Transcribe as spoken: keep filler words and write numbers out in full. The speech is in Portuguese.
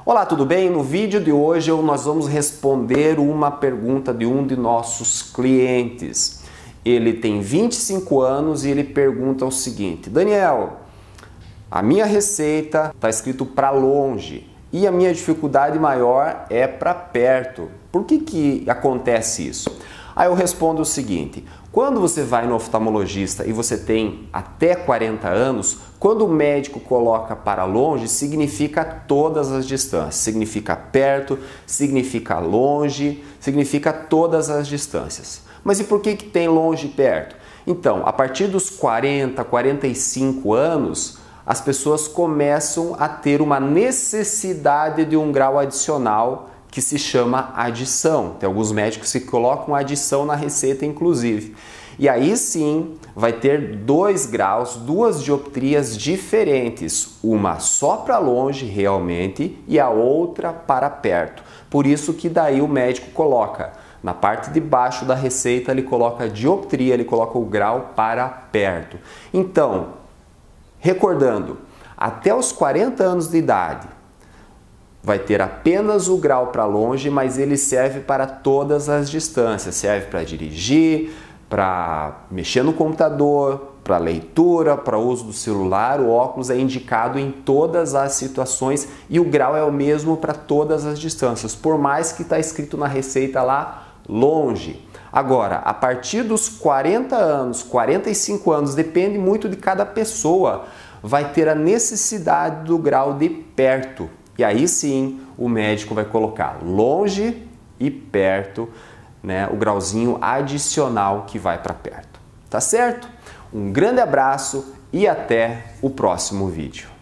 Olá, tudo bem? No vídeo de hoje nós vamos responder uma pergunta de um de nossos clientes. Ele tem vinte e cinco anos e ele pergunta o seguinte: Daniel, a minha receita está escrito para longe e a minha dificuldade maior é para perto. Por que que acontece isso? Aí eu respondo o seguinte: quando você vai no oftalmologista e você tem até quarenta anos, quando o médico coloca para longe, significa todas as distâncias. Significa perto, significa longe, significa todas as distâncias. Mas e por que que tem longe e perto? Então, a partir dos quarenta, quarenta e cinco anos, as pessoas começam a ter uma necessidade de um grau adicional que se chama adição. Tem alguns médicos que colocam adição na receita, inclusive. E aí sim vai ter dois graus, duas dioptrias diferentes, uma só para longe realmente e a outra para perto. Por isso que daí o médico coloca na parte de baixo da receita, ele coloca a dioptria, ele coloca o grau para perto. Então, recordando, até os quarenta anos de idade, vai ter apenas o grau para longe, mas ele serve para todas as distâncias. Serve para dirigir, para mexer no computador, para leitura, para uso do celular. O óculos é indicado em todas as situações e o grau é o mesmo para todas as distâncias, por mais que está escrito na receita lá longe. Agora, a partir dos quarenta anos, quarenta e cinco anos, depende muito de cada pessoa, vai ter a necessidade do grau de perto. E aí sim o médico vai colocar longe e perto, né, o grauzinho adicional que vai para perto. Tá certo? Um grande abraço e até o próximo vídeo.